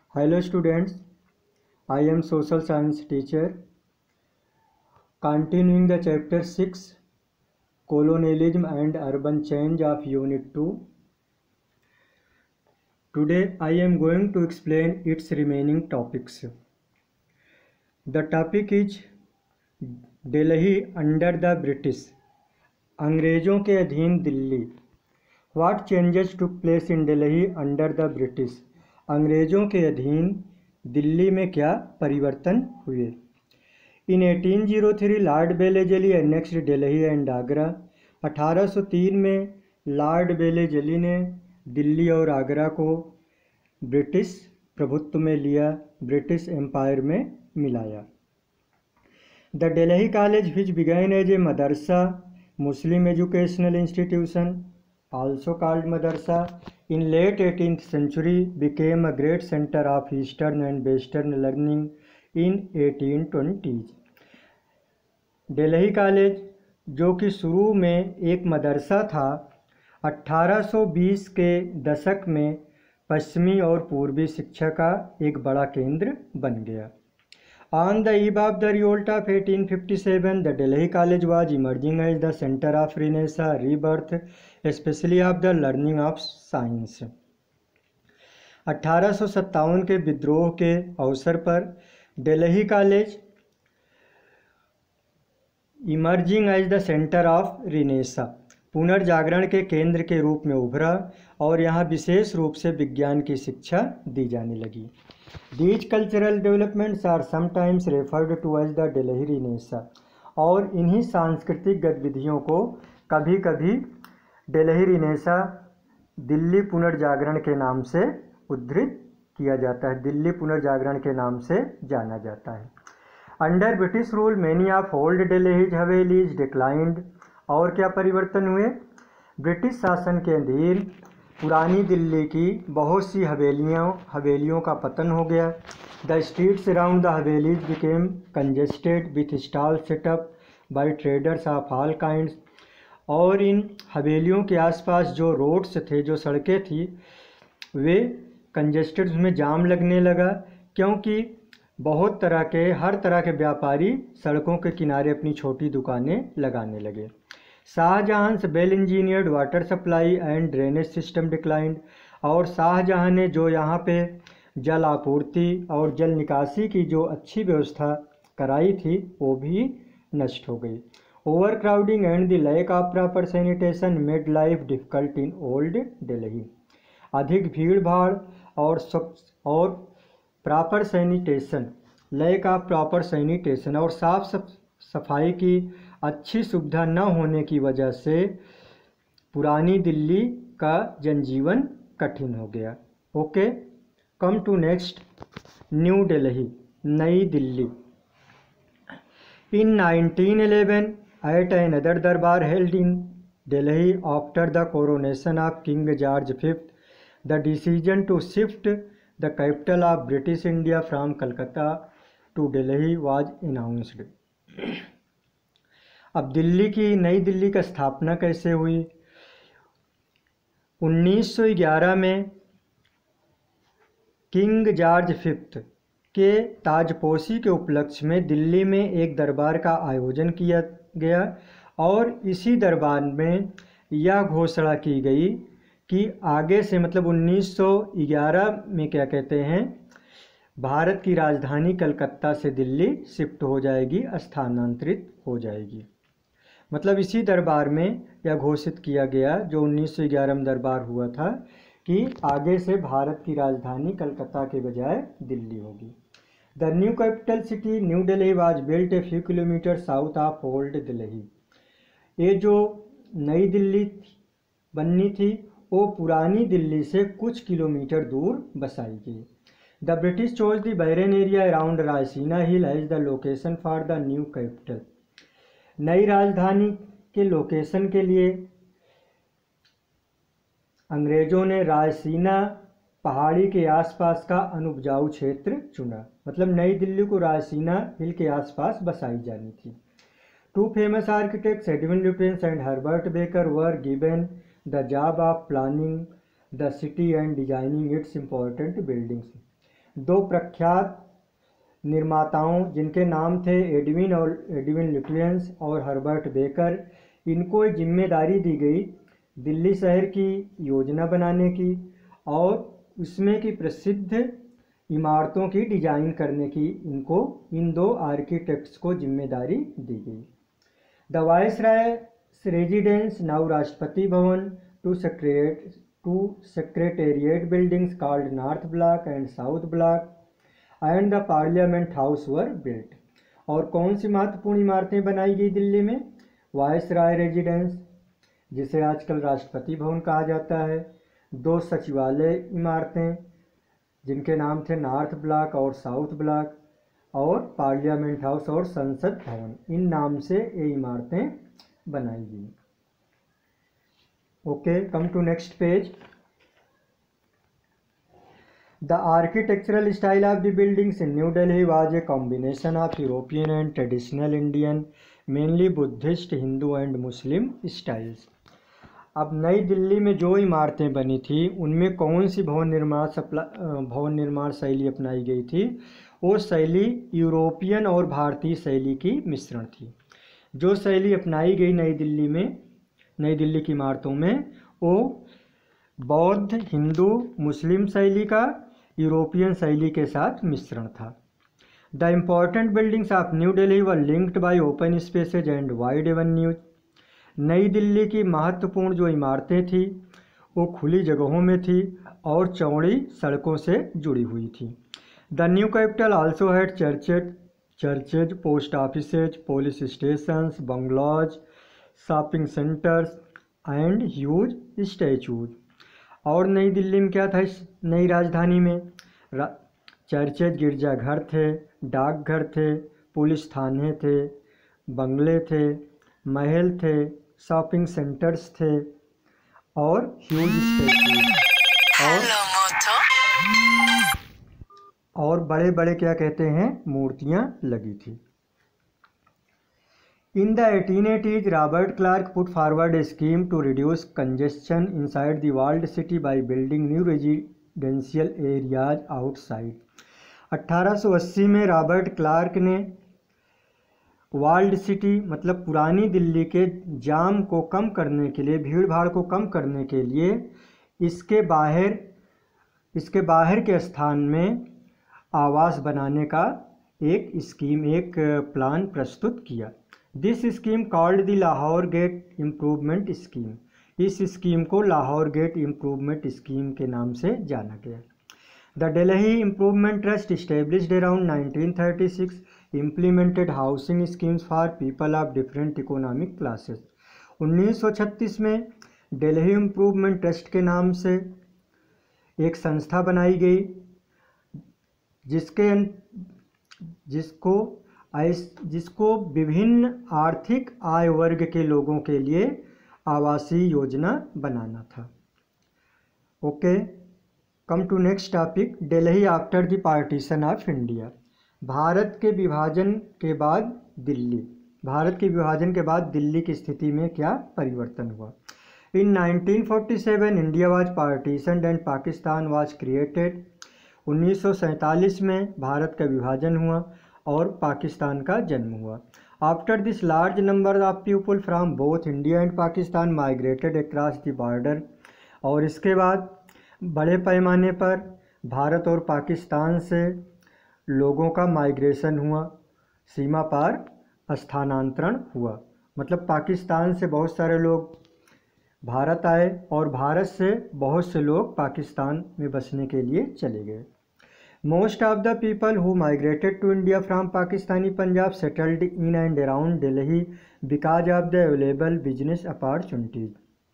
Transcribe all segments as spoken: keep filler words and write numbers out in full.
Hello students, I am social science teacher. Continuing the chapter six, Colonialism and Urban Change of Unit two. Today I am going to explain its remaining topics. The topic is Delhi under the British. अंग्रेजों के अधीन Delhi. What changes took place in Delhi under the British? अंग्रेजों के अधीन दिल्ली में क्या परिवर्तन हुए? In eighteen oh three, lord Wellesley annexed Delhi and Agra. अठारह सौ तीन में लॉर्ड बेलेजली ने दिल्ली और आगरा को ब्रिटिश प्रभुत्व में लिया, ब्रिटिश एम्पायर में मिलाया. The Delhi college which began as a madrasa, Muslim educational institution, also called madrasa, in late eighteenth century became a great center of eastern and western learning in eighteen twenties. Delhi college जो कि शुरू में एक मदरसा था, अठारह सौ बीस के दशक में पश्चिमी और पूर्वी शिक्षा का एक बड़ा केंद्र बन गया. On the eve of the revolt of eighteen fifty-seven, the Delhi College was emerging as the center of Renaissance rebirth, especially of the learning of science. अठारह सौ सत्तावन के विद्रोह के अवसर पर Delhi college emerging as the centre of renaissance, पुनर्जागरण के केंद्र के रूप में उभरा और यहाँ विशेष रूप से विज्ञान की शिक्षा दी जाने लगी. These cultural developments are sometimes referred to as the Delhi Renaissance. और इन्हीं सांस्कृतिक गतिविधियों को कभी कभी दिल्ली रिनेसा, दिल्ली पुनर्जागरण के नाम से उद्धृत किया जाता है, दिल्ली पुनर्जागरण के नाम से जाना जाता है. Under British rule many of old Delhi havelis declined. और क्या परिवर्तन हुए? ब्रिटिश शासन के अधीन पुरानी दिल्ली की बहुत सी हवेलियों हवेलियों का पतन हो गया. The streets around the havelis became congested with stall setup by traders of all kinds. और इन हवेलियों के आसपास जो रोड्स थे, जो सड़कें थी, वे कंजेस्टेड, उसमें जाम लगने लगा क्योंकि बहुत तरह के हर तरह के व्यापारी सड़कों के किनारे अपनी छोटी दुकानें लगाने लगे. Shahjahan's well engineered water supply and drainage system declined. और शाहजहां ने जो यहाँ पे जल आपूर्ति और जल निकासी की जो अच्छी व्यवस्था कराई थी, वो भी नष्ट हो गई. Overcrowding and the lack of proper sanitation made life difficult in old Delhi. अधिक भीड़ भाड़ और और proper sanitation, lack of proper sanitation और साफ सफाई की अच्छी सुविधा न होने की वजह से पुरानी दिल्ली का जनजीवन कठिन हो गया. Okay, come to next. New Delhi, नई Delhi. In nineteen eleven at another durbar held in Delhi after the coronation of king George fifth, the decision to shift the capital of British India from Calcutta to Delhi was announced. अब दिल्ली की, नई दिल्ली का स्थापना कैसे हुई? उन्नीस सौ ग्यारह में किंग जॉर्ज फिफ्थ के ताजपोशी के उपलक्ष्य में दिल्ली में एक दरबार का आयोजन किया गया और इसी दरबार में यह घोषणा की गई कि आगे से, मतलब उन्नीस सौ ग्यारह में क्या कहते हैं, भारत की राजधानी कलकत्ता से दिल्ली शिफ्ट हो जाएगी, स्थानांतरित हो जाएगी. मतलब इसी दरबार में यह घोषित किया गया, जो उन्नीस सौ ग्यारह में दरबार हुआ था, कि आगे से भारत की राजधानी कलकत्ता के बजाय दिल्ली होगी. The new capital city new Delhi was built a few kilometre south of old Delhi. ये जो नई दिल्ली बननी थी वो पुरानी दिल्ली से कुछ किलोमीटर दूर बसाई गई. The British chose the barren area around Raisina hill as the location for the new capital. नई राजधानी के लोकेशन के लिए अंग्रेजों ने रायसीना पहाड़ी के आसपास का अनुपजाऊ क्षेत्र चुना. मतलब नई दिल्ली को रायसीना हिल के आसपास बसाई जानी थी. Two famous architects Edwin Lutyens and Herbert Baker were given the job of planning the city and designing its important buildings. दो प्रख्यात निर्माताओं जिनके नाम थे एडविन और एडविन लुटियंस और हर्बर्ट बेकर, इनको एक जिम्मेदारी दी गई दिल्ली शहर की योजना बनाने की और उसमें की प्रसिद्ध इमारतों की डिजाइन करने की। इनको इन दो आर्किटेक्ट्स को जिम्मेदारी दी गई। The viceroy residence now Rashtrapati Bhavan two secret two secretariat buildings called north block and south block and the parliament house were built. और कौन सी महत्वपूर्ण इमारतें बनाई गई दिल्ली में? वायसराय रेजिडेंस, जिसे आजकल राष्ट्रपति भवन कहा जाता है, दो सचिवालय इमारतें जिनके नाम थे नॉर्थ ब्लॉक और साउथ ब्लॉक, और पार्लियामेंट हाउस और संसद भवन, इन नाम से ये इमारतें बनाई गई। Okay, come to next page. The architectural style of the buildings in New Delhi was a combination of European and traditional Indian, mainly Buddhist, Hindu and Muslim styles. अब नई दिल्ली में जो इमारतें बनी थी उनमें कौन सी भवन निर्माण सप्ला भवन निर्माण शैली अपनाई गई थी? वो शैली यूरोपियन और भारतीय शैली की मिश्रण थी। जो शैली अपनाई गई नई दिल्ली में, नई दिल्ली की इमारतों में, वो बौद्ध, हिंदू, मुस्लिम शैली का यूरोपियन शैली के साथ मिश्रण था। The important buildings of new Delhi were linked by open spaces and wide avenues. नई दिल्ली की महत्वपूर्ण जो इमारतें थी वो खुली जगहों में थी और चौड़ी सड़कों से जुड़ी हुई थी। The new capital also had churches churches post offices, police stations, bungalows, shopping centres and huge statues. और नई दिल्ली में क्या था? इस नई राजधानी में चर्चेज गिरजाघर थे, डाकघर थे, पुलिस थाने थे, बंगले थे, महल थे, शॉपिंग सेंटर्स थे और ह्यूज स्टैचूज और और बड़े बड़े क्या कहते हैं मूर्तियां लगी थी। In the eighteen eighties, Robert Clark put forward a scheme to reduce congestion inside the walled city by building new residential areas outside. अठारह सौ अस्सी में रॉबर्ट क्लार्क ने वाल्ड सिटी मतलब पुरानी दिल्ली के जाम को कम करने के लिए, भीड़ भाड़ को कम करने के लिए इसके बाहर इसके बाहर के स्थान में आवास बनाने का एक स्कीम, एक प्लान प्रस्तुत किया। This scheme called the Lahore gate improvement scheme. इस स्कीम को लाहौर गेट इम्प्रूवमेंट स्कीम के नाम से जाना गया। The Delhi improvement trust established around nineteen thirty six implemented housing schemes for people of different economic classes. उन्नीस सौ छत्तीस में दिल्ली इम्प्रूवमेंट ट्रस्ट के नाम से एक संस्था बनाई गई जिसके जिसको जिसको विभिन्न आर्थिक आय वर्ग के लोगों के लिए आवासीय योजना बनाना था। Okay, come to next topic. Delhi after the partition of India. Bharat के विभाजन के बाद दिल्ली भारत के विभाजन के बाद दिल्ली की स्थिति में क्या परिवर्तन हुआ? In nineteen forty seven India was partitioned and Pakistan was created. उन्नीस सौ सैंतालीस में भारत का विभाजन हुआ और पाकिस्तान का जन्म हुआ। After this large number of people from both India and Pakistan migrated across the border. और इसके बाद बड़े पैमाने पर भारत और पाकिस्तान से लोगों का माइग्रेशन हुआ, सीमा पार स्थानांतरण हुआ। मतलब पाकिस्तान से बहुत सारे लोग भारत आए और भारत से बहुत से लोग पाकिस्तान में बसने के लिए चले गए। Most of the people who migrated to India from Pakistani Punjab settled in and around Delhi because of the available business opportunities.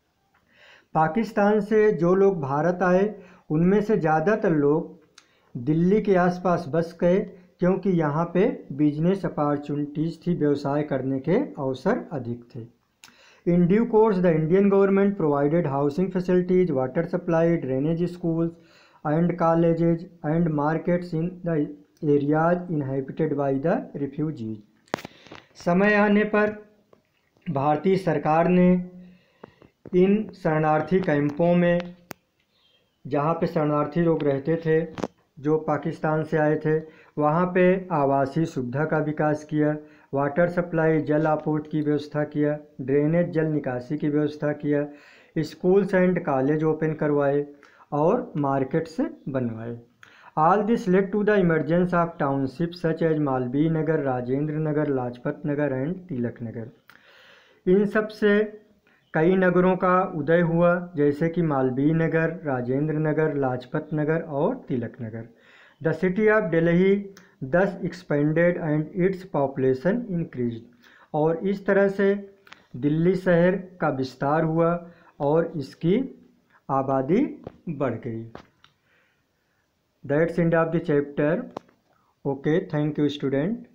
Pakistan से जो लोग भारत आए उनमें से ज़्यादातर लोग दिल्ली के आसपास बस गए क्योंकि यहाँ पे बिजनेस अपॉर्चुनिटीज़ थी, व्यवसाय करने के अवसर अधिक थे। In due course, the Indian government provided housing facilities, water supply, drainage schools, and colleges and markets in the areas inhabited by the refugees. समय आने पर भारतीय सरकार ने इन शरणार्थी कैंपों में, जहाँ पे शरणार्थी लोग रहते थे, जो पाकिस्तान से आए थे, वहाँ पे आवासीय सुविधा का विकास किया, वाटर सप्लाई जल आपूर्ति की व्यवस्था किया, ड्रेनेज जल निकासी की व्यवस्था किया, स्कूल्स एंड कॉलेज ओपन करवाए और मार्केट्स बनवाए। All this led to the emergence of township such as Malviya Nagar, Rajendra Nagar, Lajpat Nagar and Tilak Nagar. इन सब से कई नगरों का उदय हुआ, जैसे कि मालवीय नगर, राजेंद्र नगर, लाजपत नगर और Tilak Nagar. The city of Delhi thus expanded and its population increase. और इस तरह से दिल्ली शहर का विस्तार हुआ और इसकी आबादी बढ़ गई। That's end of the chapter. Okay, thank you student.